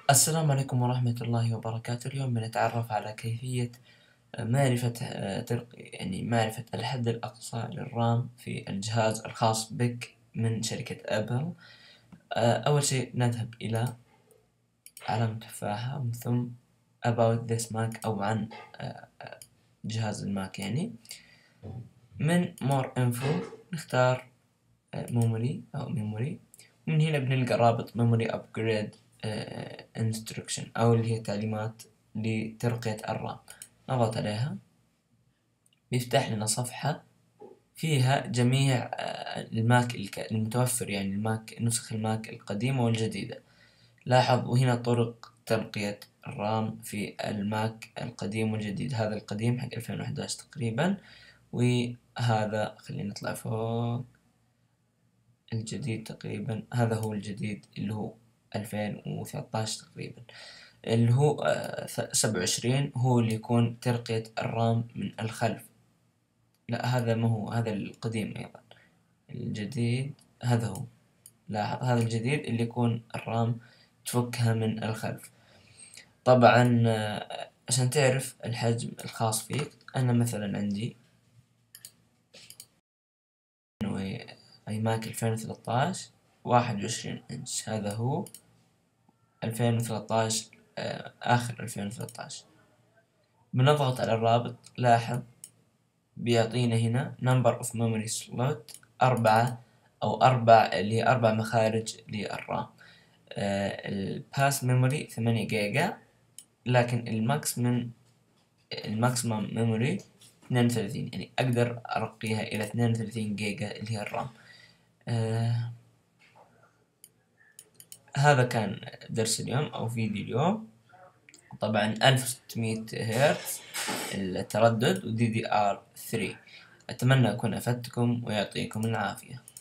السلام عليكم ورحمة الله وبركاته. اليوم بنتعرف على كيفية معرفة معرفة الحد الأقصى للرام في الجهاز الخاص بك من شركة أبل. أول شيء نذهب إلى علامة تفاحة ومن ثم about this Mac أو عن جهاز الماك من more info نختار memory أو memory. من هنا بنلقى رابط memory upgrade instruction أو اللي هي تعليمات لترقية الرام. نضغط عليها بيفتح لنا صفحة فيها جميع الماك المتوفر، الماك نسخ الماك القديمة والجديدة. لاحظ وهنا طرق ترقية الرام في الماك القديم والجديد. هذا القديم حق 2011 تقريبا، وهذا خلينا نطلع فوق الجديد تقريبا. هذا هو الجديد اللي هو 2013 تقريبا، اللي هو 27 هو اللي يكون ترقية الرام من الخلف. لا هذا ما هو، هذا القديم أيضا. الجديد هذا هو، لاحظ هذا الجديد اللي يكون الرام تفكها من الخلف. طبعا عشان تعرف الحجم الخاص فيك، أنا مثلا عندي اي ماك 2013 21 انش، هذا هو 2013 آخر 2013. بنضغط على الرابط، لاحظ بيعطينا هنا number of memory slot 4 أو 4 اللي هي 4 مخارج للرام. الباس ميموري 8 جيجا، لكن الماكسيمم ميموري 32، يعني أقدر أرقيها إلى 32 جيجا اللي هي الرام. هذا كان درس اليوم أو فيديو اليوم. طبعا 1600 هرتز التردد و DDR3. أتمنى أكون أفدتكم ويعطيكم العافية.